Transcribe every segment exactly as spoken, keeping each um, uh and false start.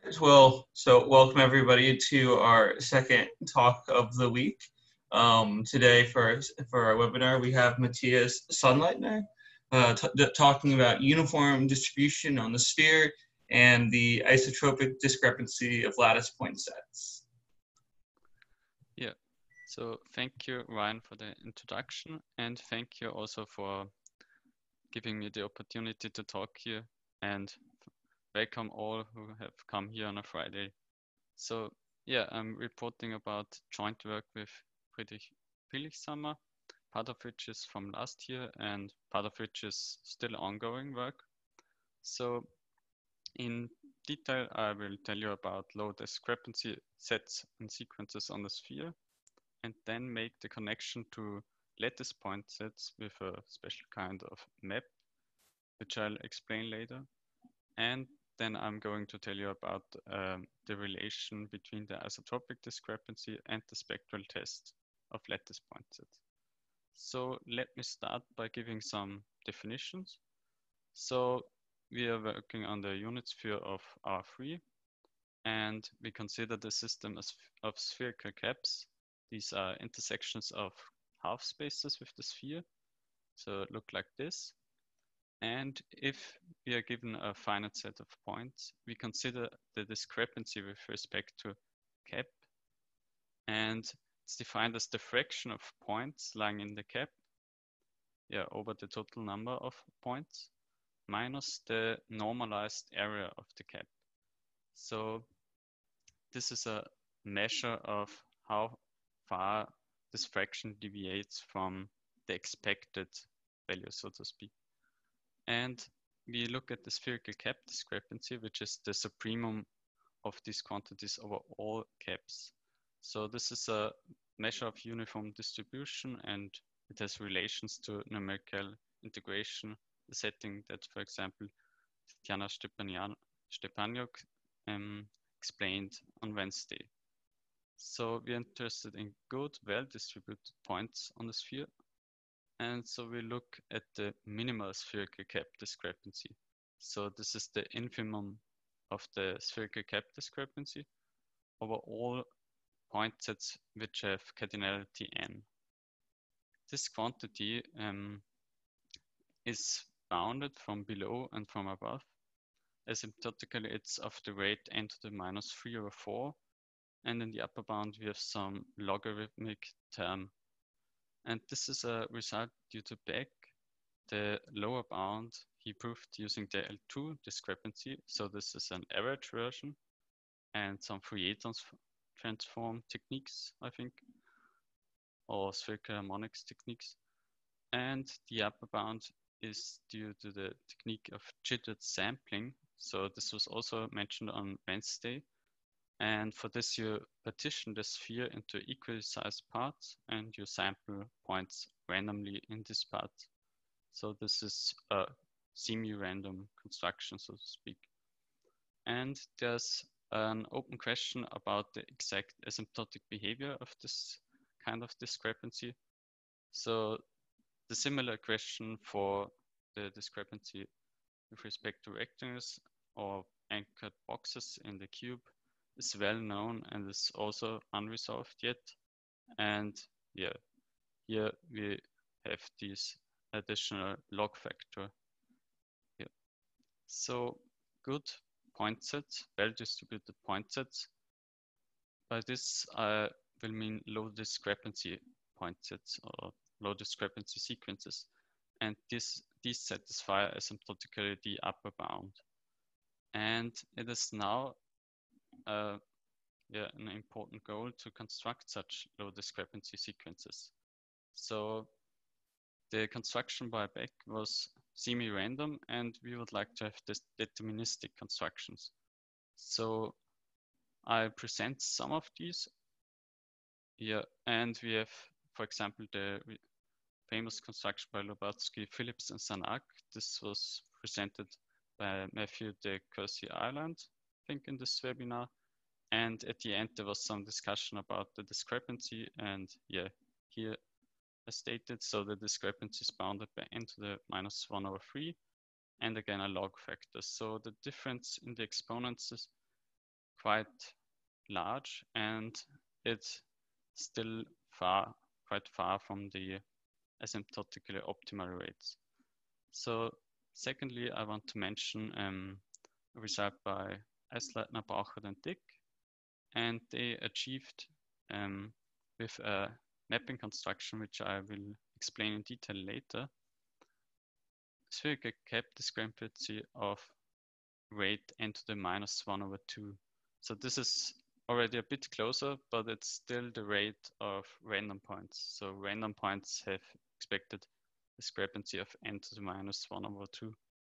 Well, so welcome everybody to our second talk of the week. Um, today for, for our webinar, we have Matthias Sonnleitner uh, t- talking about uniform distribution on the sphere and the isotropic discrepancy of lattice point sets. Yeah, so thank you, Ryan, for the introduction, and thank you also for giving me the opportunity to talk here, and welcome all who have come here on a Friday. So yeah, I'm reporting about joint work with Friedrich Pielichsammer, part of which is from last year and part of which is still ongoing work. So in detail, I will tell you about low discrepancy sets and sequences on the sphere, and then make the connection to lattice point sets with a special kind of map, which I'll explain later. And then I'm going to tell you about um, the relation between the isotropic discrepancy and the spectral test of lattice point sets. So let me start by giving some definitions. So we are working on the unit sphere of R three, and we consider the system as of spherical caps. These are intersections of half spaces with the sphere, so look like this. And if we are given a finite set of points, we consider the discrepancy with respect to cap, and it's defined as the fraction of points lying in the cap, yeah, over the total number of points, minus the normalized area of the cap. So this is a measure of how far this fraction deviates from the expected value, so to speak. And we look at the spherical cap discrepancy, which is the supremum of these quantities over all caps. So this is a measure of uniform distribution, and it has relations to numerical integration, the setting that, for example, Tatiana Stepaniuk um, explained on Wednesday. So we're interested in good, well-distributed points on the sphere. And so we look at the minimal spherical cap discrepancy. So this is the infimum of the spherical cap discrepancy over all point sets which have cardinality n. This quantity um, is bounded from below and from above. Asymptotically, it's of the rate n to the minus three over four. And in the upper bound, we have some logarithmic term. And this is a result due to Beck. The lower bound he proved using the L two discrepancy. So this is an average version and some Fourier trans transform techniques, I think, or spherical harmonics techniques. And the upper bound is due to the technique of jittered sampling. So this was also mentioned on Wednesday. And for this, you partition the sphere into equally sized parts and you sample points randomly in this part. So this is a semi-random construction, so to speak. And there's an open question about the exact asymptotic behavior of this kind of discrepancy. So the similar question for the discrepancy with respect to rectangles or anchored boxes in the cube is well known and is also unresolved yet. And yeah, here we have this additional log factor. Yeah. So good point sets, well-distributed point sets. By this, I will mean low discrepancy point sets or low discrepancy sequences. And this, these satisfy asymptotically the upper bound. And it is now uh, yeah, an important goal to construct such low discrepancy sequences. So the construction by Beck was semi-random, and we would like to have this deterministic constructions. So I present some of these here, and we have, for example, the famous construction by Lubatsky, Phillips, and Sanak. This was presented by Matthew de Courcy-Ireland, I think, in this webinar. And at the end, there was some discussion about the discrepancy. And yeah, here as stated, so the discrepancy is bounded by n to the minus one over three, and again a log factor. So the difference in the exponents is, quite large, and it's still far, quite far from the asymptotically optimal rates. So secondly, I want to mention um, a result by Eisleitner, Brauchert, and Dick, and they achieved um, with a mapping construction, which I will explain in detail later, spherical cap discrepancy of rate n to the minus one over two. So this is already a bit closer, but it's still the rate of random points. So random points have expected discrepancy of n to the minus one over two.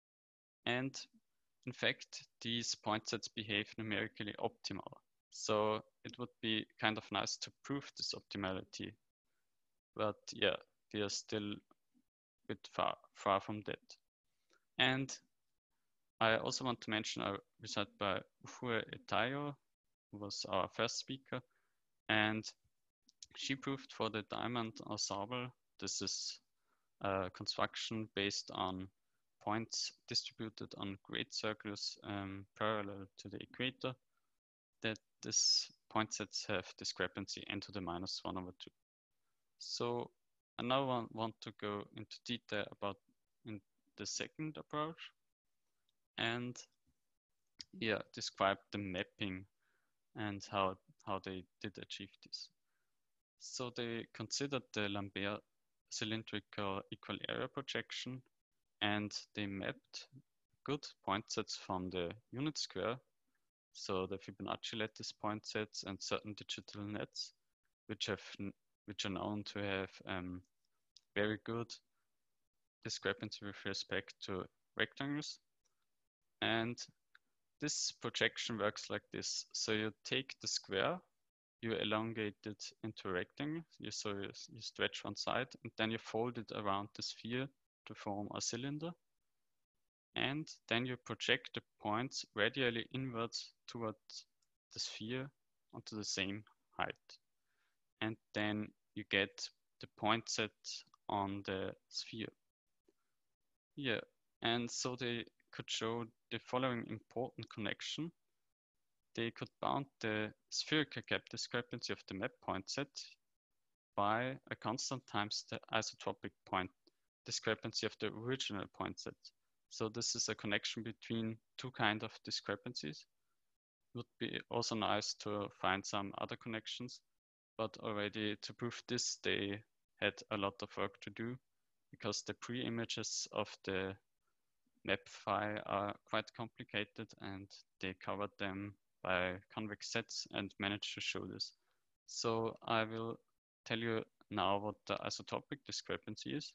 And in fact, these point sets behave numerically optimal. So it would be kind of nice to prove this optimality. But yeah, we are still a bit far, far from that. And I also want to mention a result by Ufue Etayo, who was our first speaker. And she proved for the diamond ensemble, this is a construction based on points distributed on great circles um, parallel to the equator, that this point sets have discrepancy n to the minus one over two. So I now want, want to go into detail about in the second approach and yeah, describe the mapping and how, how they did achieve this. So they considered the Lambert cylindrical equal area projection, and they mapped good point sets from the unit square, so the Fibonacci lattice point sets and certain digital nets, which have which are known to have um, very good discrepancy with respect to rectangles. And this projection works like this. So you take the square, you elongate it into a rectangle, you, so you, you stretch one side, and then you fold it around the sphere to form a cylinder. And then you project the points radially inwards towards the sphere onto the same height. And then you get the point set on the sphere. Yeah, and so they could show the following important connection. They could bound the spherical cap discrepancy of the map point set by a constant times the isotropic point discrepancy of the original point set. So this is a connection between two kinds of discrepancies. It would be also nice to find some other connections, but already to prove this, they had a lot of work to do because the pre-images of the map phi are quite complicated, and they covered them by convex sets and managed to show this. So I will tell you now what the isotropic discrepancy is.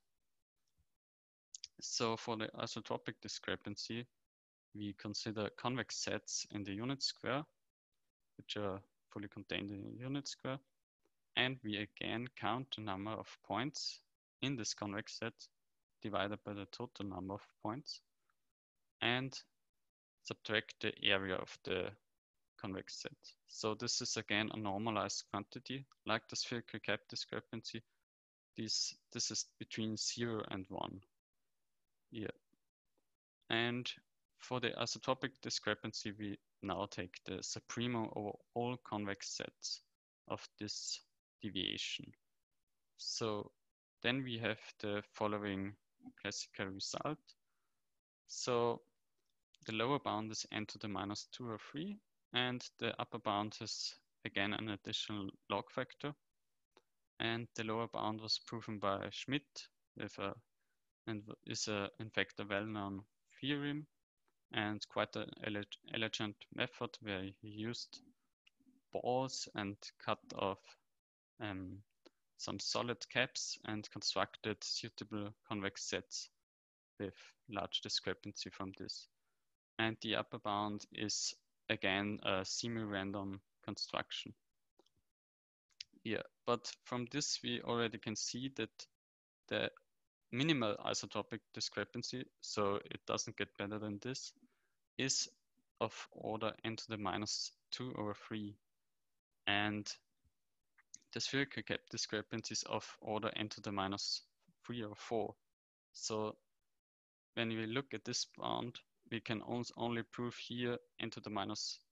So for the isotropic discrepancy, we consider convex sets in the unit square, which are fully contained in the unit square. And we again count the number of points in this convex set divided by the total number of points and subtract the area of the convex set. So this is again a normalized quantity, like the spherical cap discrepancy. This, this is between zero and one. Yeah. And for the isotropic discrepancy, we now take the supremum over all convex sets of this deviation. So then we have the following classical result. So the lower bound is n to the minus two or three, and the upper bound is again an additional log factor. And the lower bound was proven by Schmidt with a, and is a, in fact a well-known theorem and quite an elegant method where he used balls and cut off um, some solid caps and constructed suitable convex sets with large discrepancy from this. And the upper bound is again a semi-random construction. Yeah, but from this we already can see that the minimal isotropic discrepancy, so it doesn't get better than this, is of order n to the minus two over three. And the spherical cap discrepancy is of order n to the minus three or four. So when we look at this bound, we can only prove here n to the minus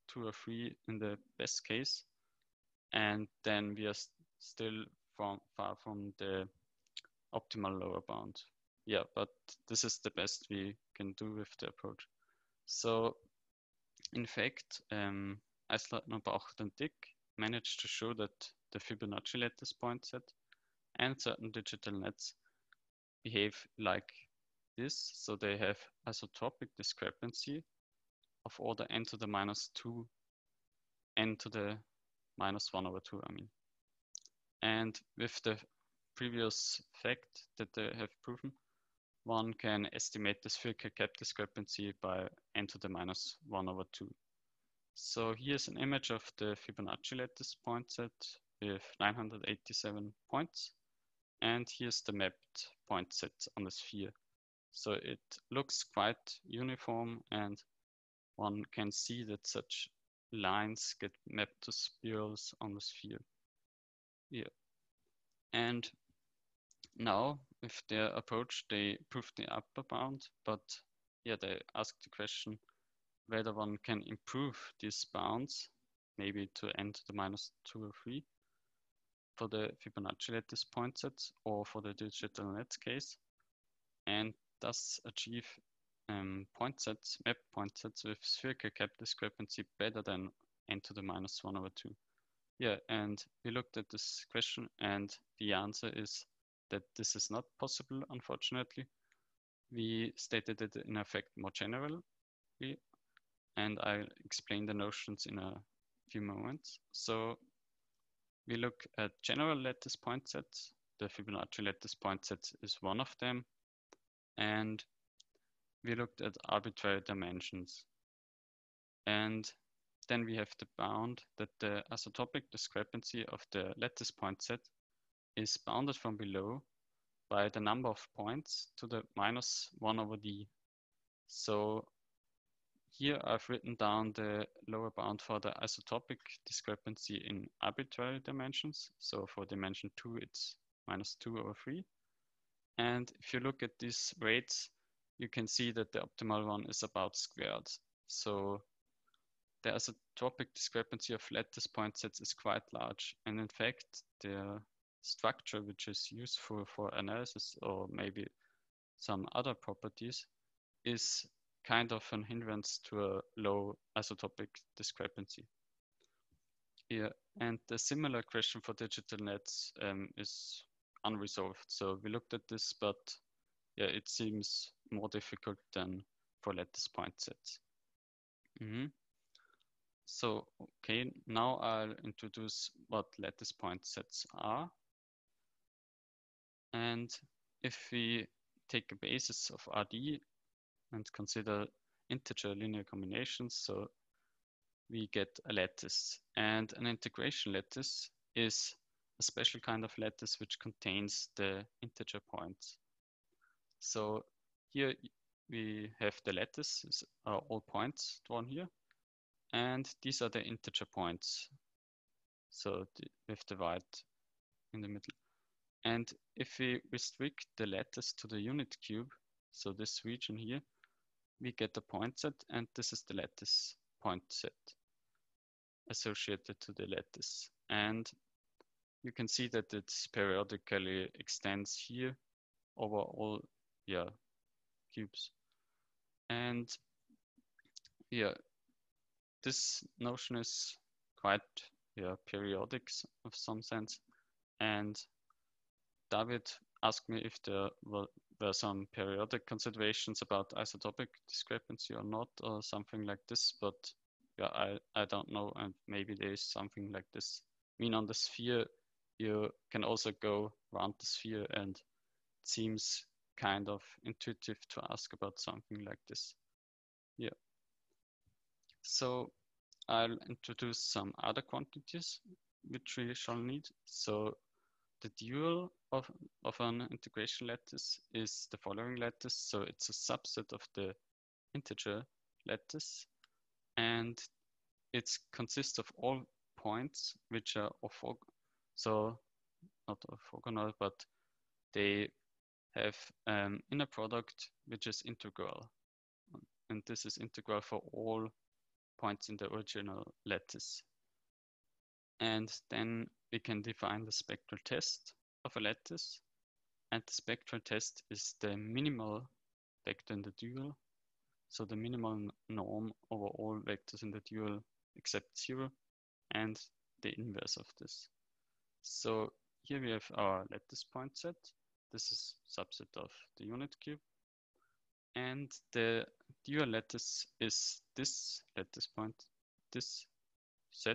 two or three in the best case, and then we are st still from far from the optimal lower bound. Yeah, but this is the best we can do with the approach. So in fact, um, Eisleitner, Baucht, and Dick managed to show that the Fibonacci lattice point set and certain digital nets behave like this. So they have isotropic discrepancy of order n to the minus two, n to the minus one over two, I mean. And with the previous fact that they have proven, one can estimate the spherical cap discrepancy by n to the minus one over two. So here's an image of the Fibonacci lattice point set with nine hundred eighty-seven points. And here's the mapped point set on the sphere. So it looks quite uniform, and one can see that such lines get mapped to spirals on the sphere. Yeah. And now with their approach, they proved the upper bound, but yeah, they asked the question whether one can improve these bounds, maybe to n to the minus two or three for the Fibonacci lattice point sets or for the digital net case, and thus achieve um, point sets, map point sets with spherical cap discrepancy better than n to the minus one over two. Yeah, and we looked at this question, and the answer is that this is not possible, unfortunately. We stated it in effect more generally, and I'll explain the notions in a few moments. So we look at general lattice point sets. The Fibonacci lattice point set is one of them. And we looked at arbitrary dimensions. And then we have the bound that the isotopic discrepancy of the lattice point set is bounded from below by the number of points to the minus one over d. So here I've written down the lower bound for the isotopic discrepancy in arbitrary dimensions. So for dimension two, it's minus two over three. And if you look at these rates, you can see that the optimal one is about squared. So the isotopic discrepancy of lattice point sets is quite large. And in fact, the structure which is useful for analysis or maybe some other properties is kind of an hindrance to a low isotopic discrepancy. Yeah, and the similar question for digital nets um, is unresolved. So we looked at this, but yeah, it seems more difficult than for lattice point sets. Mm-hmm. So, okay, now I'll introduce what lattice point sets are. And if we take a basis of R D and consider integer linear combinations, so we get a lattice. And an integration lattice is a special kind of lattice which contains the integer points. So here we have the lattice, are all points drawn here. And these are the integer points. So the, with the white in the middle. And if we restrict the lattice to the unit cube, so this region here, we get the point set, and this is the lattice point set associated to the lattice. And you can see that it periodically extends here over all yeah, cubes. And yeah, this notion is quite yeah, periodic of some sense. And David asked me if there were, were some periodic considerations about isotopic discrepancy or not, or something like this, but yeah, I, I don't know, and maybe there is something like this. I mean, on the sphere, you can also go around the sphere, and it seems kind of intuitive to ask about something like this. Yeah. So I'll introduce some other quantities which we shall need. So the dual of, of an integration lattice is the following lattice. So it's a subset of the integer lattice, and it consists of all points which are orthogonal. So not orthogonal, but they have an inner product which is integral. And this is integral for all points in the original lattice. And then we can define the spectral test of a lattice. And the spectral test is the minimal vector in the dual. So the minimal norm over all vectors in the dual except zero, and the inverse of this. So here we have our lattice point set. This is subset of the unit cube. And the dual lattice is this lattice point, this set.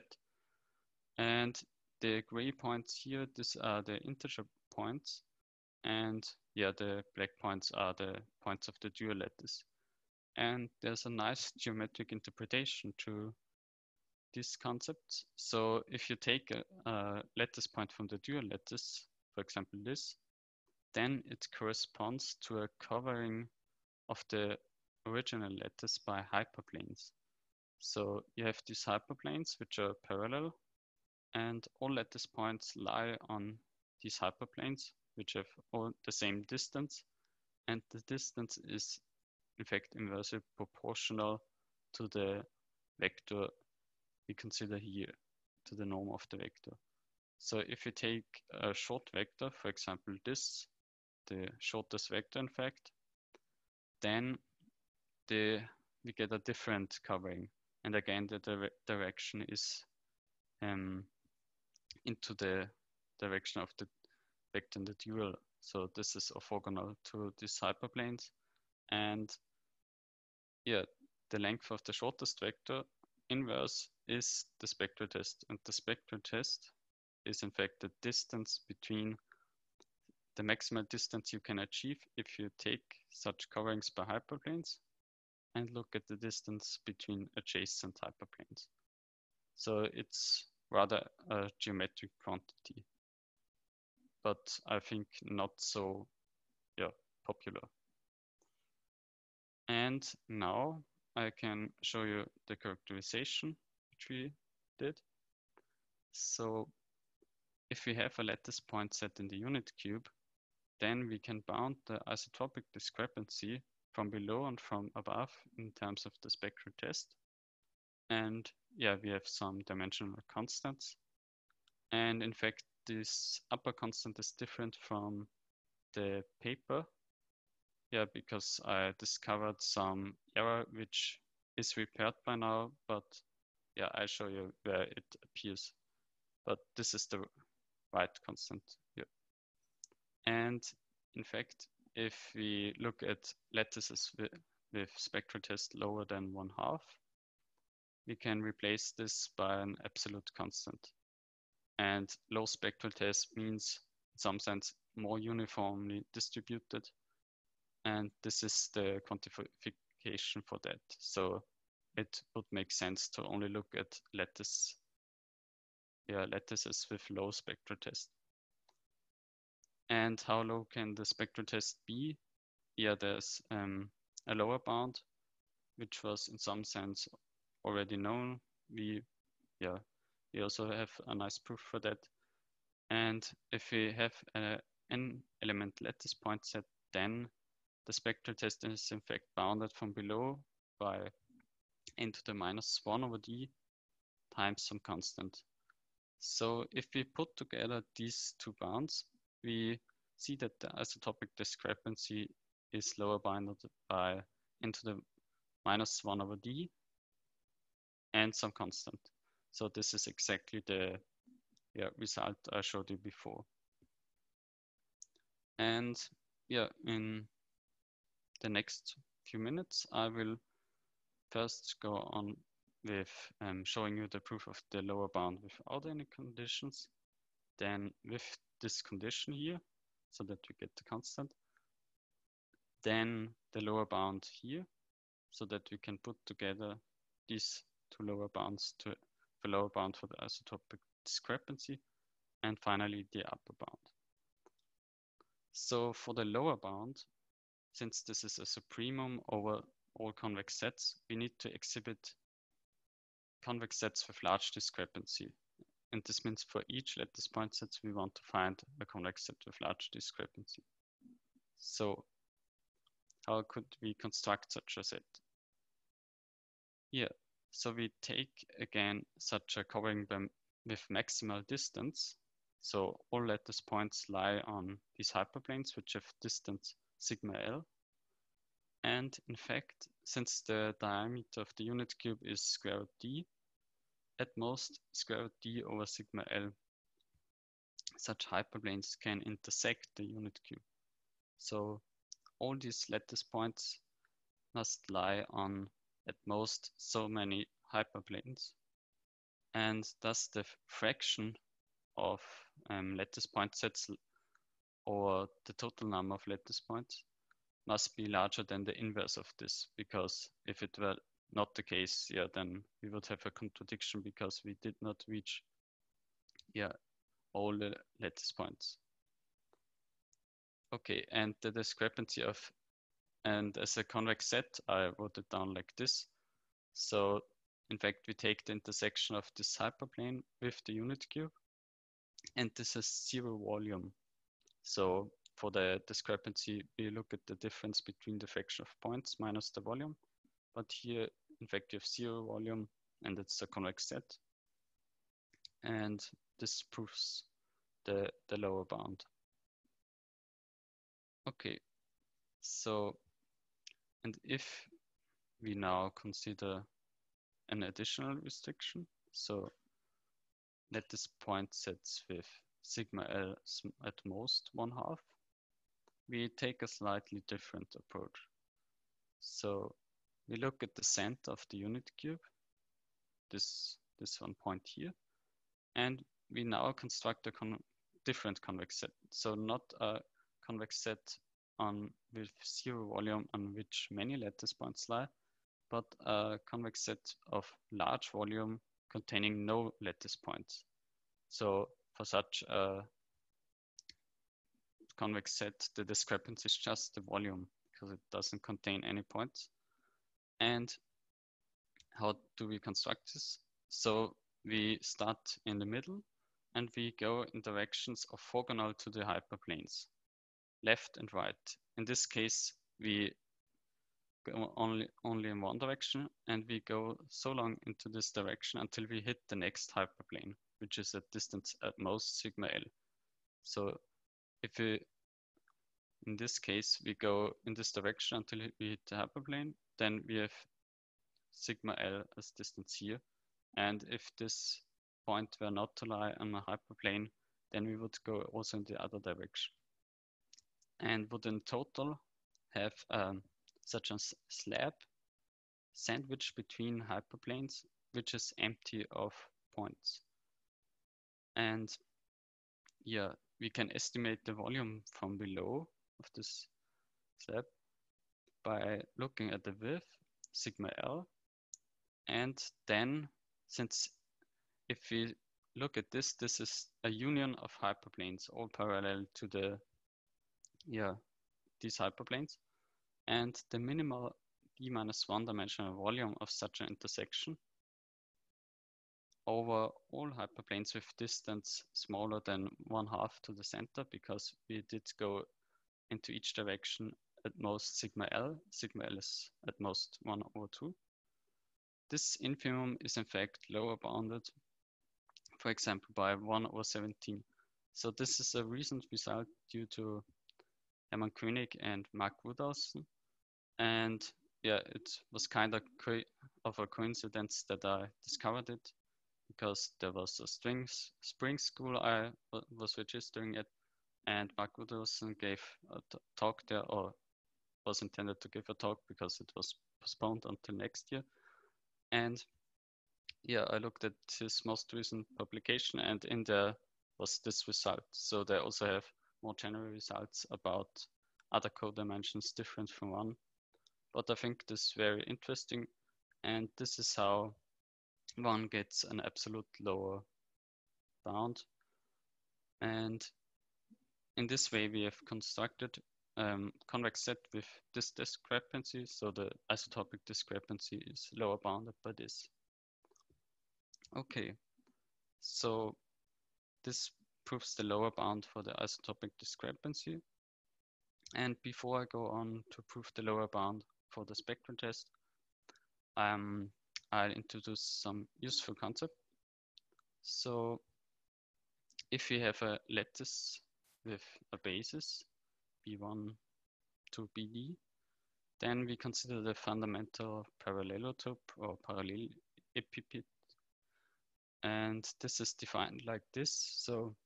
And the gray points here, these are the integer points. And yeah, the black points are the points of the dual lattice. And there's a nice geometric interpretation to these concepts. So if you take a, a lattice point from the dual lattice, for example this, then it corresponds to a covering of the original lattice by hyperplanes. So you have these hyperplanes which are parallel, and all lattice points lie on these hyperplanes which have all the same distance, and the distance is in fact inversely proportional to the vector we consider here, to the norm of the vector. So if you take a short vector, for example this, the shortest vector in fact, then the we get a different covering, and again the dire direction is um, into the direction of the vector in the dual. So this is orthogonal to these hyperplanes, and yeah, the length of the shortest vector inverse is the spectral test, and the spectral test is in fact the distance between the maximal distance you can achieve if you take such coverings by hyperplanes and look at the distance between adjacent hyperplanes. So it's rather a geometric quantity, but I think not so yeah, popular. And now I can show you the characterization which we did. So if we have a lattice point set in the unit cube, then we can bound the isotropic discrepancy from below and from above in terms of the spectral test. And yeah, we have some dimensional constants. And in fact, this upper constant is different from the paper. Yeah, because I discovered some error which is repaired by now, but yeah, I'll show you where it appears. But this is the right constant here. And in fact, if we look at lattices with, with spectral test lower than one half, we can replace this by an absolute constant. And low spectral test means, in some sense, more uniformly distributed. And this is the quantification for that. So it would make sense to only look at lattice, yeah, lattices with low spectral test. And how low can the spectral test be? Yeah, there's um, a lower bound, which was in some sense already known. We, yeah, we also have a nice proof for that. And if we have a n element lattice point set, then the spectral test is in fact bounded from below by n to the minus one over d times some constant. So if we put together these two bounds, we see that the isotopic discrepancy is lower bounded by n to the minus one over d and some constant. So this is exactly the yeah, result I showed you before. And yeah, in the next few minutes, I will first go on with um, showing you the proof of the lower bound without any conditions, then with this condition here, so that we get the constant, then the lower bound here, so that we can put together these two lower bounds to the lower bound for the isotopic discrepancy, and finally the upper bound. So for the lower bound, since this is a supremum over all convex sets, we need to exhibit convex sets with large discrepancy. And this means for each lattice point sets, we want to find a convex set with large discrepancy. So how could we construct such a set? Yeah, So we take again such a covering them with maximal distance. So all lattice points lie on these hyperplanes which have distance sigma L. And in fact, since the diameter of the unit cube is square root d, at most square root d over sigma L, such hyperplanes can intersect the unit cube. So all these lattice points must lie on at most so many hyperplanes. And thus the fraction of um, lattice point sets or the total number of lattice points must be larger than the inverse of this, because if it were not the case, yeah, then we would have a contradiction because we did not reach yeah, all the lattice points. Okay, and the discrepancy of, and as a convex set, I wrote it down like this. So in fact, we take the intersection of this hyperplane with the unit cube, and this is zero volume. So for the discrepancy, we look at the difference between the fraction of points minus the volume. But here, in fact, you have zero volume, and it's a convex set. And this proves the, the lower bound. Okay, so, and if we now consider an additional restriction, so lattice point sets with sigma L at most one half, we take a slightly different approach. So we look at the center of the unit cube, this, this one point here, and we now construct a con different convex set. So not a convex set on with zero volume on which many lattice points lie, but a convex set of large volume containing no lattice points. So for such a convex set, the discrepancy is just the volume because it doesn't contain any points. And how do we construct this? So we start in the middle and we go in directions orthogonal to the hyperplanes, left and right. In this case, we go only, only in one direction, and we go so long into this direction until we hit the next hyperplane, which is at distance at most sigma L. So if we, in this case, we go in this direction until we hit the hyperplane, then we have sigma L as distance here. And if this point were not to lie on a hyperplane, then we would go also in the other direction. And would in total have um, such a slab sandwiched between hyperplanes, which is empty of points. And yeah, we can estimate the volume from below of this slab by looking at the width, sigma L. And then, since if we look at this, this is a union of hyperplanes, all parallel to the, yeah, these hyperplanes. And the minimal d minus one dimensional volume of such an intersection over all hyperplanes with distance smaller than one half to the center, because we did go into each direction at most sigma L. Sigma L is at most one over two. This infimum is in fact lower bounded, for example, by one over seventeen. So this is a recent result due to Hermann König and Mark Woodhausen. And yeah, it was kind of, of a coincidence that I discovered it, because there was a strings, spring school I was registering at, and Mark Woodhausen gave a talk there, or was intended to give a talk because it was postponed until next year. And yeah, I looked at his most recent publication, and in there was this result. So they also have more general results about other codimensions different from one. But I think this is very interesting, and this is how one gets an absolute lower bound. And in this way, we have constructed um, convex set with this discrepancy. So the isotopic discrepancy is lower bounded by this. Okay, so this proves the lower bound for the isotopic discrepancy. And before I go on to prove the lower bound for the spectral test, um, I'll introduce some useful concept. So if we have a lattice with a basis B one to B D, then we consider the fundamental parallelotope or parallelepiped. And this is defined like this. So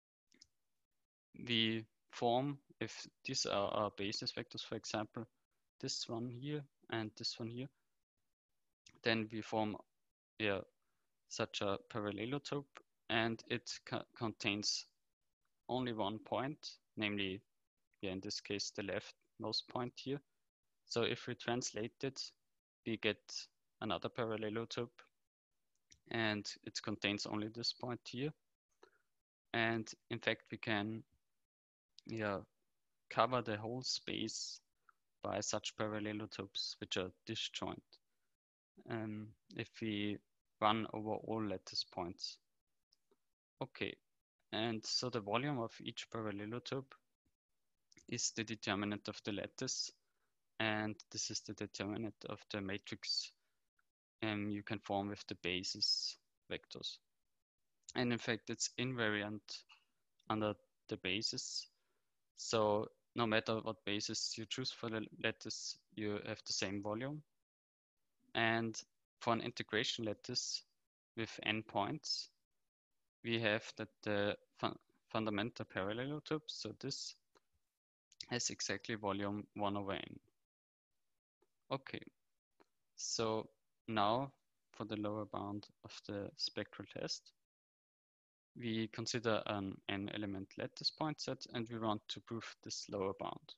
we form, if these are our basis vectors, for example, this one here and this one here, then we form yeah, such a parallelotope, and it co contains only one point, namely, yeah, in this case, the leftmost point here. So if we translate it, we get another parallelotope, and it contains only this point here. And in fact, we can yeah, cover the whole space by such parallelotopes, which are disjoint. Um, if we run over all lattice points. Okay, and so the volume of each parallelotope is the determinant of the lattice, and this is the determinant of the matrix um, you can form with the basis vectors. And in fact, it's invariant under the basis. So no matter what basis you choose for the lattice, you have the same volume. And for an integration lattice with n points, we have that the fun fundamental parallelotope, so this has exactly volume one over n. Okay, so now for the lower bound of the spectral test, we consider an n element lattice point set, and we want to prove this lower bound.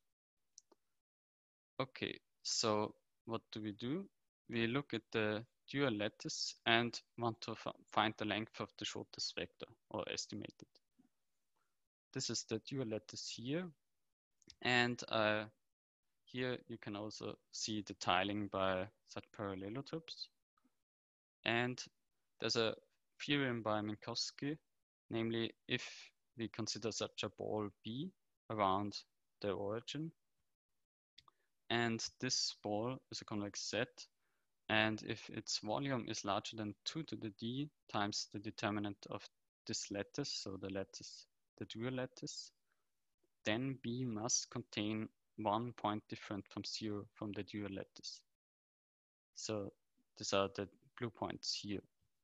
Okay, so what do we do? We look at the dual lattice and want to find the length of the shortest vector, or estimate it. This is the dual lattice here, and uh, here you can also see the tiling by such parallelotopes. And there's a theorem by Minkowski, namely if we consider such a ball B around the origin, and this ball is a convex set, and if its volume is larger than two to the d times the determinant of this lattice, so the lattice, the dual lattice, then B must contain one point different from zero from the dual lattice. So these are the blue points here.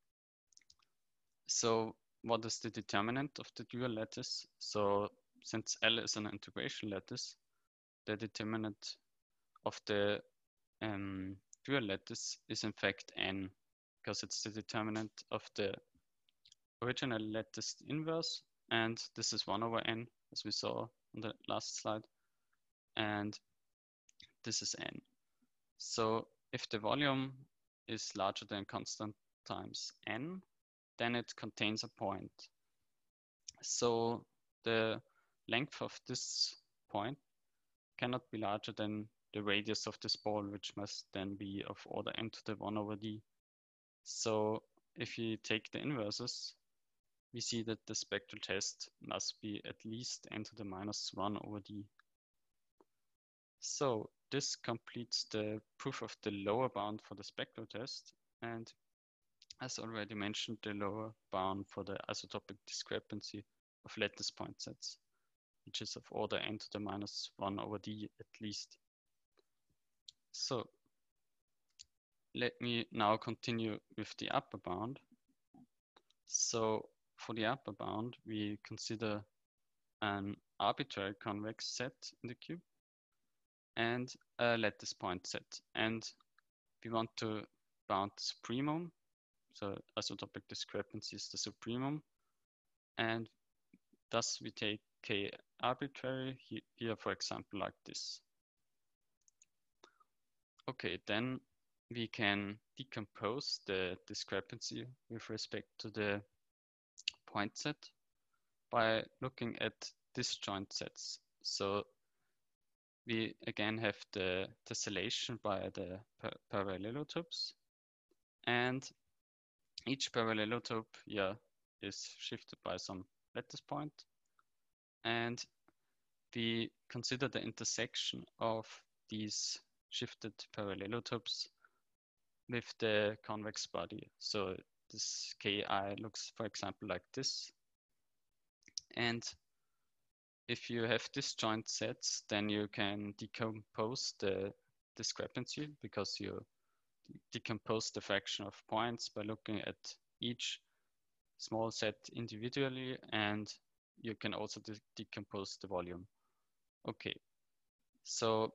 So what is the determinant of the dual lattice? So since L is an integration lattice, the determinant of the um, dual lattice is in fact n, because it's the determinant of the original lattice inverse, and this is one over n, as we saw on the last slide, and this is n. So if the volume is larger than constant times n, then it contains a point. So the length of this point cannot be larger than the radius of this ball, which must then be of order n to the one over d. So if you take the inverses, we see that the spectral test must be at least n to the minus one over d. So this completes the proof of the lower bound for the spectral test, and as already mentioned, the lower bound for the isotopic discrepancy of lattice point sets, which is of order n to the minus one over d at least. So let me now continue with the upper bound. So for the upper bound, we consider an arbitrary convex set in the cube and a lattice point set. And we want to bound the supremum. So isotopic discrepancy is the supremum. And thus we take K arbitrary here, for example, like this. Okay, then we can decompose the discrepancy with respect to the point set by looking at disjoint sets. So we again have the tessellation by the par parallelotopes, and each parallelotope yeah, is shifted by some lattice point, and we consider the intersection of these shifted parallelotopes with the convex body. So this Ki looks, for example, like this. And if you have disjoint sets, then you can decompose the discrepancy because you decompose the fraction of points by looking at each small set individually, and you can also de decompose the volume. Okay, so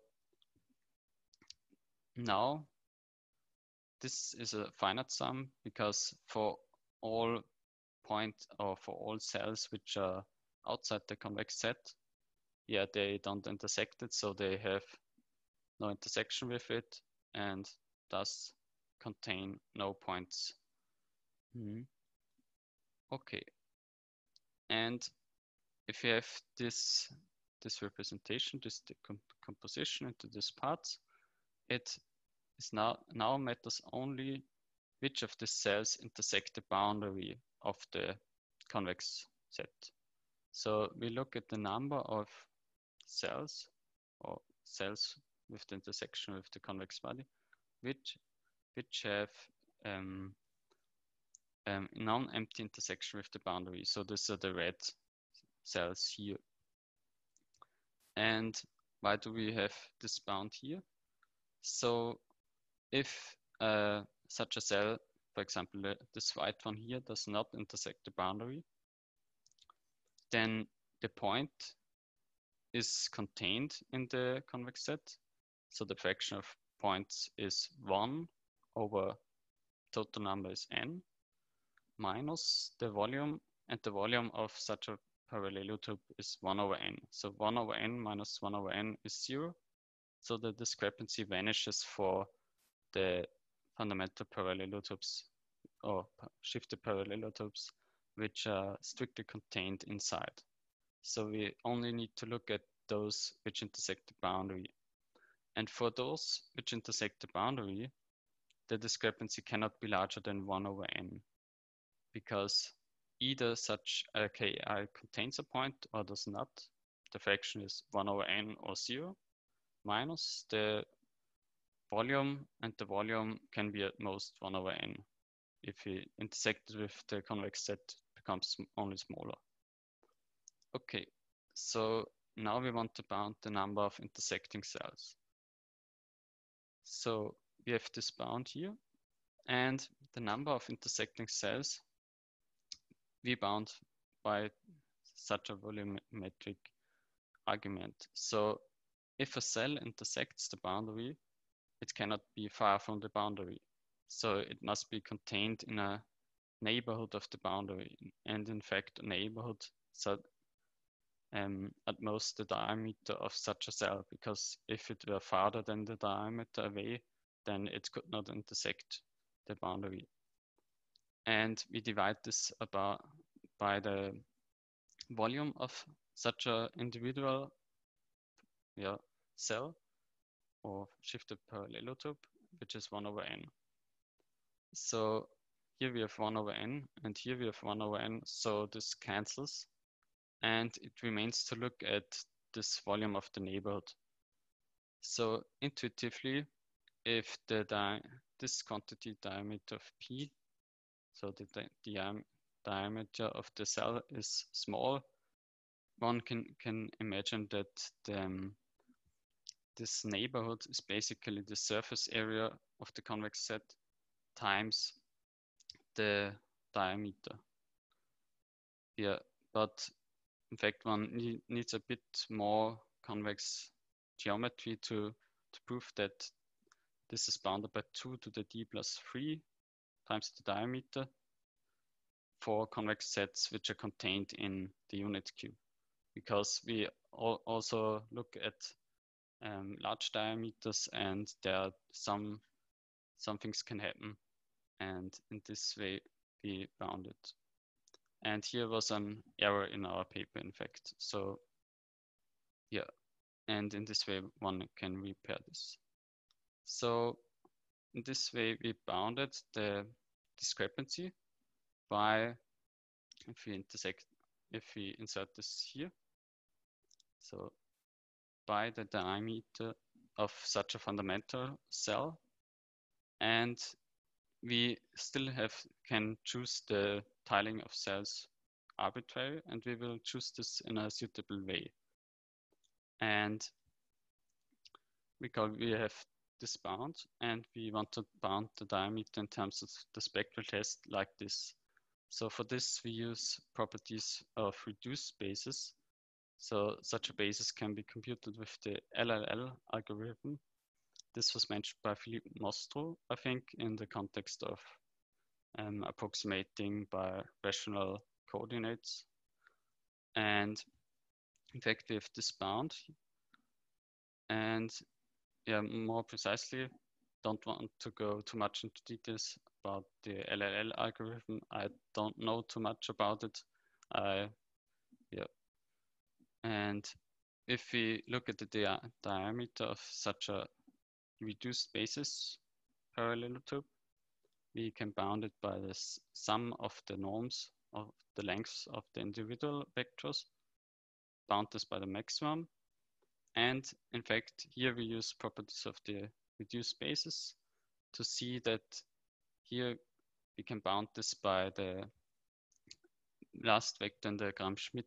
now this is a finite sum because for all point or for all cells which are outside the convex set, yeah, they don't intersect it, so they have no intersection with it and thus contain no points. Mm-hmm. Okay, and if you have this this representation, this decomposition into these parts, it is now now matters only which of the cells intersect the boundary of the convex set. So we look at the number of cells or cells with the intersection with the convex body, which which have um, um, non-empty intersection with the boundary. So these are the red cells here. And why do we have this bound here? So if uh, such a cell, for example, uh, this white one here does not intersect the boundary, then the point is contained in the convex set. So the fraction of points is one over total number is n minus the volume, and the volume of such a parallelotope is one over n. So one over n minus one over n is zero. So the discrepancy vanishes for the fundamental parallelotopes or shifted parallelotopes, which are strictly contained inside. So we only need to look at those which intersect the boundary. And for those which intersect the boundary, the discrepancy cannot be larger than one over n, because either such a Ki contains a point or does not. The fraction is one over n or zero, minus the volume, and the volume can be at most one over n. If we intersect it with the convex set, it becomes only smaller. Okay, so now we want to bound the number of intersecting cells. So we have this bound here, and the number of intersecting cells we bound by such a volumetric argument. So if a cell intersects the boundary, it cannot be far from the boundary. So it must be contained in a neighborhood of the boundary, and in fact a neighborhood so um, at most the diameter of such a cell, because if it were farther than the diameter away, then it could not intersect the boundary. And we divide this about by the volume of such an individual yeah, cell or shifted parallelotope, which is one over n. So here we have one over n, and here we have one over n, so this cancels, and it remains to look at this volume of the neighborhood. So intuitively, if the di this quantity diameter of P, so the di di diameter of the cell is small, one can, can imagine that the, um, this neighborhood is basically the surface area of the convex set times the diameter. Yeah, but in fact, one need, needs a bit more convex geometry to, to prove that this is bounded by two to the d plus three times the diameter for convex sets which are contained in the unit cube. Because we al also look at um, large diameters, and there are some, some things can happen. And in this way, we bound it. And here was an error in our paper, in fact. So yeah, and in this way, one can repair this. So in this way, we bounded the discrepancy by, if we intersect, if we insert this here, so by the diameter of such a fundamental cell, and we still have can choose the tiling of cells arbitrary, and we will choose this in a suitable way. And because we have this bound, and we want to bound the diameter in terms of the spectral test like this. So for this, we use properties of reduced spaces. So such a basis can be computed with the L L L algorithm. This was mentioned by Philippe Mostro, I think, in the context of um, approximating by rational coordinates. And in fact, we have this bound. And yeah, more precisely, don't want to go too much into details about the L L L algorithm. I don't know too much about it. Uh, yeah. And if we look at the dia diameter of such a reduced basis parallelotope, we can bound it by the sum of the norms of the lengths of the individual vectors, bound this by the maximum. And in fact, here we use properties of the reduced basis to see that here we can bound this by the last vector in the Gram-Schmidt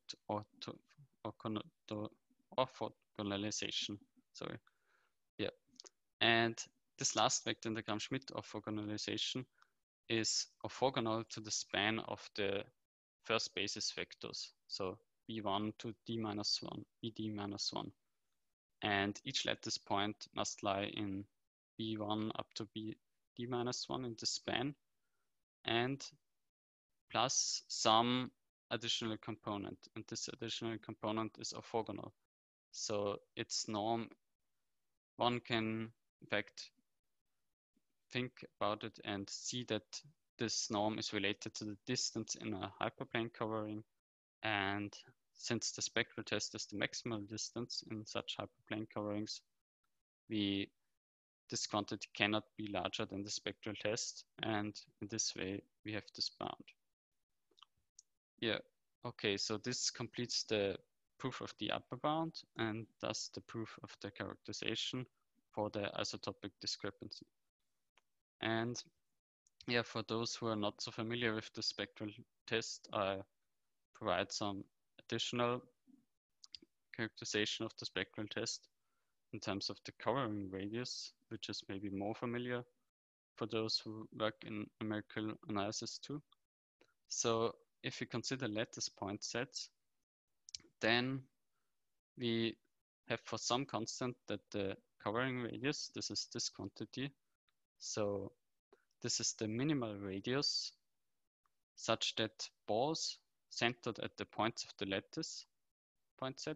orthogonalization. Sorry. Yeah. And this last vector in the Gram-Schmidt orthogonalization is orthogonal to the span of the first basis vectors. So B one to D minus one, B D minus one. And each lattice point must lie in B one up to B D minus one in the span, and plus some additional component. And this additional component is orthogonal. So its norm, one can in fact think about it and see that this norm is related to the distance in a hyperplane covering. And since the spectral test is the maximal distance in such hyperplane coverings, we this quantity cannot be larger than the spectral test. And in this way, we have this bound. Yeah, okay, so this completes the proof of the upper bound and thus the proof of the characterization for the isotopic discrepancy. And yeah, for those who are not so familiar with the spectral test, I provide some additional characterization of the spectral test in terms of the covering radius, which is maybe more familiar for those who work in numerical analysis too. So if we consider lattice point sets, then we have for some constant that the covering radius, this is this quantity. So this is the minimal radius such that balls centered at the points of the lattice point set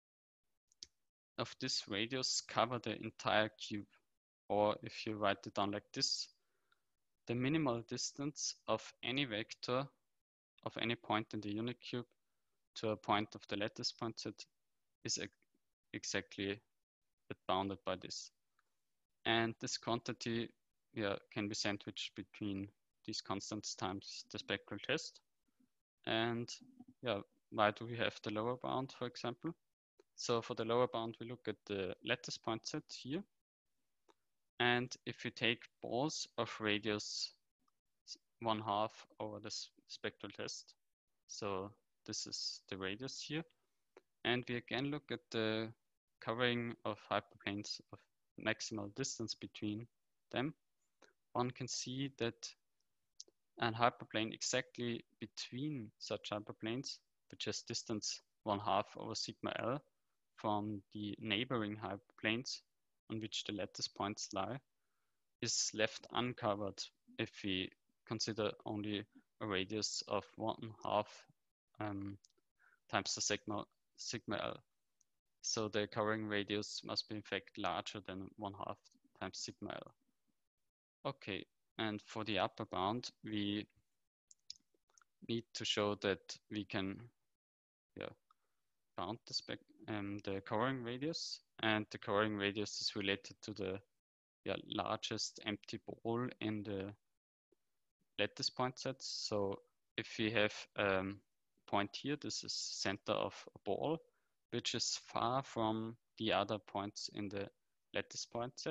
of this radius cover the entire cube. Or if you write it down like this, the minimal distance of any vector of any point in the unit cube to a point of the lattice point set is exactly bounded by this. And this quantity yeah, can be sandwiched between these constants times the spectral test. And yeah, why do we have the lower bound, for example? So for the lower bound, we look at the lattice point set here. And if we take balls of radius one half over the spectral test, so this is the radius here. And we again look at the covering of hyperplanes of maximal distance between them. One can see that an hyperplane exactly between such hyperplanes, which has distance one half over sigma L from the neighboring hyperplanes on which the lattice points lie, is left uncovered if we consider only a radius of one half um, times the sigma, sigma L. So the covering radius must be in fact larger than one half times sigma L. Okay, and for the upper bound, we need to show that we can yeah, bound the, spec um, the covering radius, and the covering radius is related to the yeah, largest empty ball in the lattice point sets. So if we have a um, point here, this is center of a ball, which is far from the other points in the lattice point set.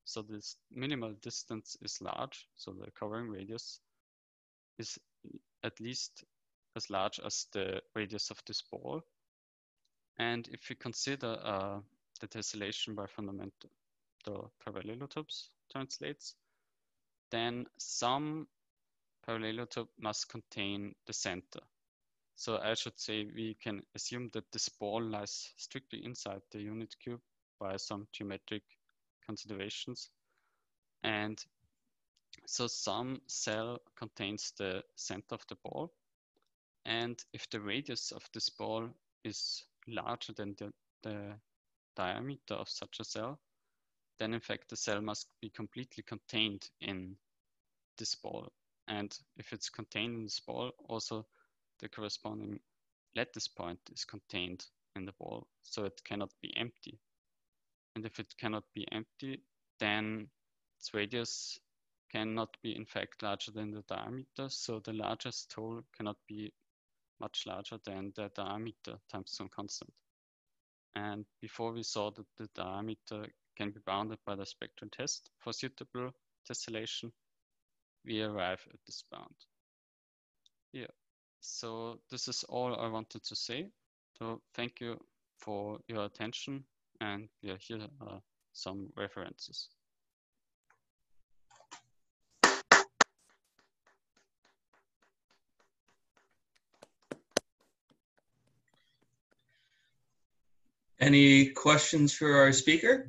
so this minimal distance is large, so the covering radius is at least as large as the radius of this ball. And if we consider uh, the tessellation by fundamental parallelotopes translates, then some parallelotope must contain the center. So I should say we can assume that this ball lies strictly inside the unit cube by some geometric considerations. And so some cell contains the center of the ball. And if the radius of this ball is larger than the, the diameter of such a cell, then in fact the cell must be completely contained in this ball. And if it's contained in this ball, also the corresponding lattice point is contained in the ball, so it cannot be empty. And if it cannot be empty, then its radius cannot be in fact larger than the diameter, so the largest hole cannot be much larger than the diameter times some constant. And before we saw that the diameter can be bounded by the spectral test for suitable tessellation, we arrive at this bound. Yeah, so this is all I wanted to say. So thank you for your attention, and yeah, here are some references. Any questions for our speaker?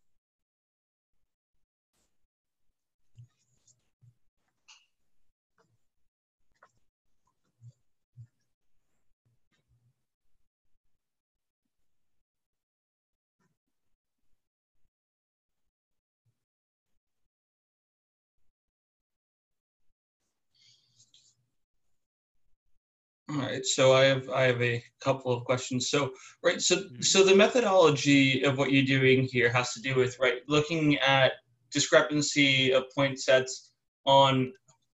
All right, so I have I have a couple of questions. So right, so mm-hmm. so the methodology of what you're doing here has to do with right looking at discrepancy of point sets on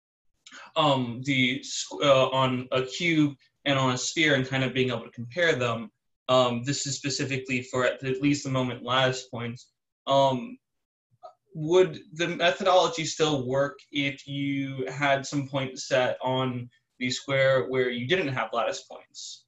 um the uh, on a cube and on a sphere and kind of being able to compare them. Um, this is specifically for at least the moment lattice points. Um, would the methodology still work if you had some point set on the square where you didn't have lattice points?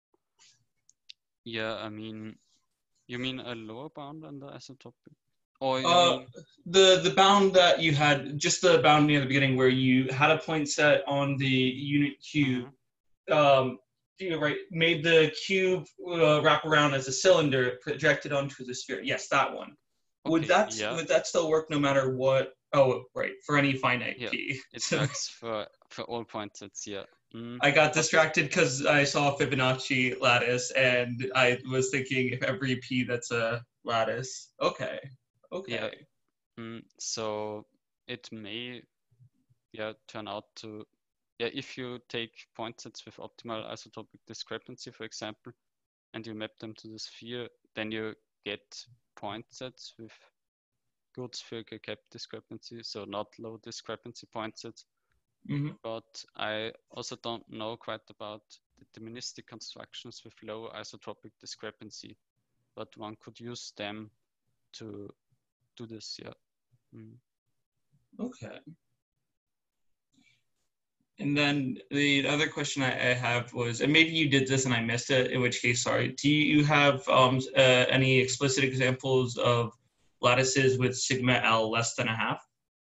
Yeah, I mean, you mean a lower bound on the isotopic? Or you uh, mean... the, the bound that you had, just the bound near the beginning where you had a point set on the unit cube, mm-hmm. um, you know, right, made the cube uh, wrap around as a cylinder projected onto the sphere. Yes, that one. Okay, would that yeah. would that still work no matter what? Oh, right, for any finite yeah, p. It works for, for all point sets, yeah. Mm. I got distracted because I saw Fibonacci lattice and I was thinking if every p that's a lattice. Okay, okay. Yeah. Mm, so it may yeah, turn out to, yeah, if you take point sets with optimal isotopic discrepancy, for example, and you map them to the sphere, then you get point sets with good spherical cap discrepancy, so not low discrepancy point sets. Mm-hmm. But I also don't know quite about deterministic constructions with low isotopic discrepancy, but one could use them to do this, yeah. Mm. Okay. And then the other question I, I have was, and maybe you did this and I missed it, in which case, sorry, do you have um, uh, any explicit examples of lattices with sigma L less than a half?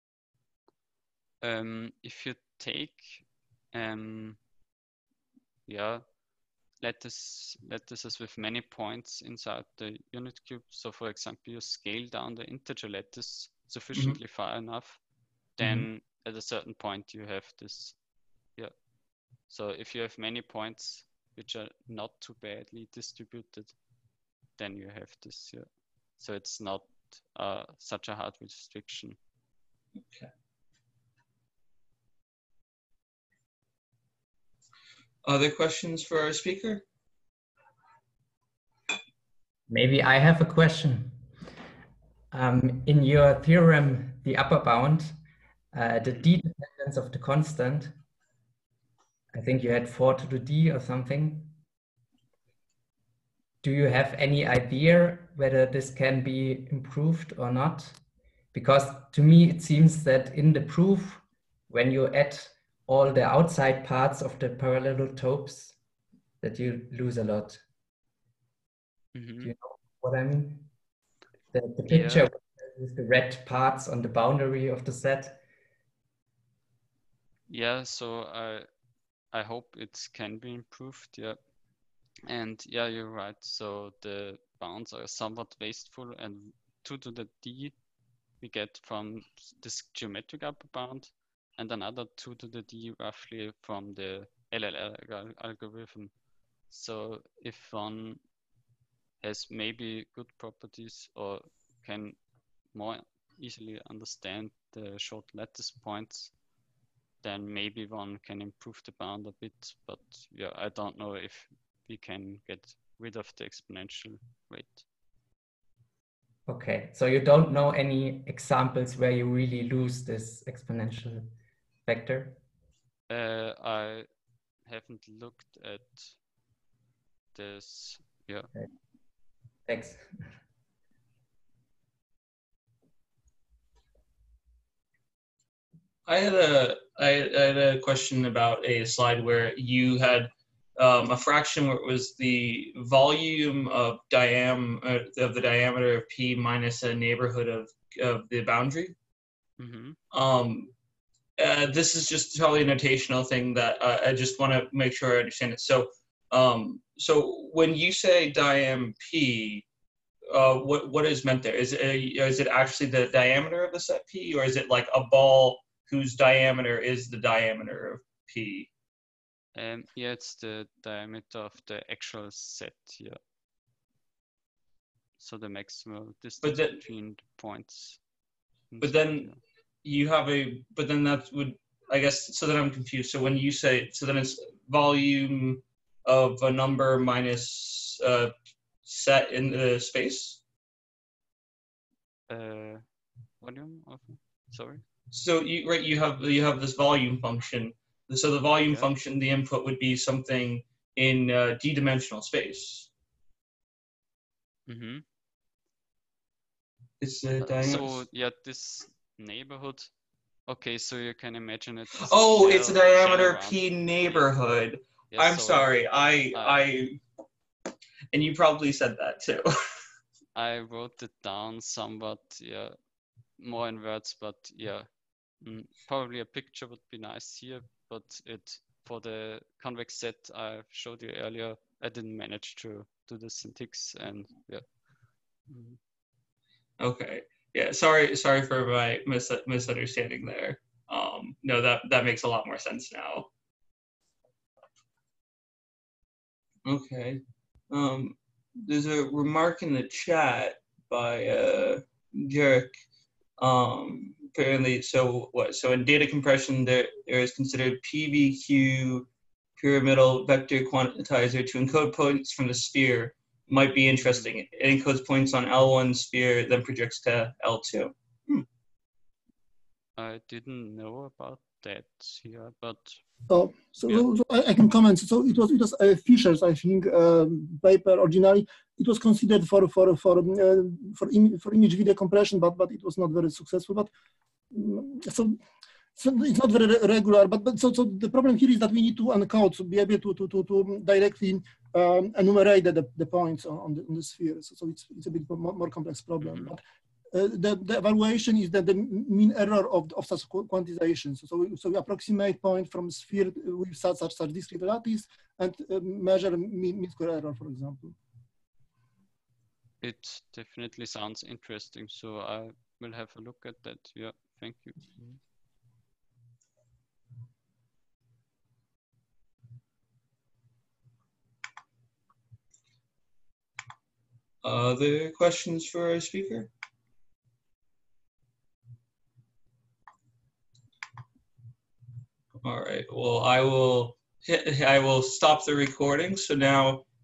Um, if you take, um, yeah, lattice, lattices with many points inside the unit cube, so for example, you scale down the integer lattice sufficiently mm-hmm. far enough, then mm-hmm. at a certain point you have this. Yeah, so if you have many points which are not too badly distributed, then you have this, yeah. So it's not uh, such a hard restriction. Okay. Other questions for our speaker? Maybe I have a question. Um, in your theorem, the upper bound, uh, the d dependence of the constant, I think you had four to the d or something. Do you have any idea whether this can be improved or not? because to me it seems that in the proof, when you add all the outside parts of the parallelotopes, that you lose a lot. Mm-hmm. Do you know what I mean? The, the picture Yeah. with the red parts on the boundary of the set. Yeah, so I I hope it can be improved, yeah. And yeah, you're right. So the bounds are somewhat wasteful, and two to the d we get from this geometric upper bound, and another two to the d roughly from the L L L algorithm. So if one has maybe good properties or can more easily understand the short lattice points, then maybe one can improve the bound a bit. But yeah, I don't know if we can get rid of the exponential rate. Okay, so you don't know any examples where you really lose this exponential vector? Uh, I haven't looked at this. Yeah. Okay. Thanks. I had a I had a question about a slide where you had um, a fraction where it was the volume of diam uh, of the diameter of P minus a neighborhood of of the boundary. Mm-hmm. Um, uh, this is just probably a notational thing that uh, I just want to make sure I understand it. So, um, so when you say diam P, uh, what what is meant there? Is it, is it actually the diameter of the set P, or is it like a ball whose diameter is the diameter of P? Um, yeah, it's the diameter of the actual set here. So the maximal distance that, between the points. But then you have a, but then that would, I guess, so then I'm confused. So when you say, so then it's volume of a number minus uh, set in the space? Uh, volume of, sorry? So you, right, you have, you have this volume function. So the volume yeah. function, the input would be something in uh, d-dimensional space. Mm-hmm. It's a uh, so yeah, this neighborhood. Okay, so you can imagine it. As oh, a shell, it's a diameter shell P neighborhood. Yeah, I'm so sorry, I, I, I, and you probably said that too. I wrote it down somewhat, yeah, more in words, but yeah, mm, probably a picture would be nice here, but it for the convex set I showed you earlier, I didn't manage to do the syntax, and yeah. Mm. Okay. Yeah. Sorry. Sorry for my mis misunderstanding there. Um, no, that that makes a lot more sense now. Okay. Um, there's a remark in the chat by uh, Jurek. Um, apparently, so what? So in data compression, there there is considered P V Q pyramidal vector quantizer to encode points from the sphere. Might be interesting. It encodes points on L one sphere, then projects to L two. Hmm. I didn't know about that here, but oh, so, yeah. so I, I can comment. So it was it was uh, Fisher's, I think, um, paper originally. It was considered for for for uh, for, im for image video compression, but but it was not very successful. But um, so. So it's not very regular, but, but so, so the problem here is that we need to encode to be able to, to, to, to directly um, enumerate the, the points on, on, the, on the sphere. So, so it's, it's a bit more, more complex problem. Mm-hmm. But uh, the, the evaluation is that the mean error of, of such quantization. So, so, we, so we approximate point from sphere with such, such, such discrete lattice and uh, measure mean, mean square error, for example. It definitely sounds interesting. So I will have a look at that. Yeah, thank you. Mm-hmm. Other questions for our speaker? All right. Well, I will hit, I will stop the recording. So now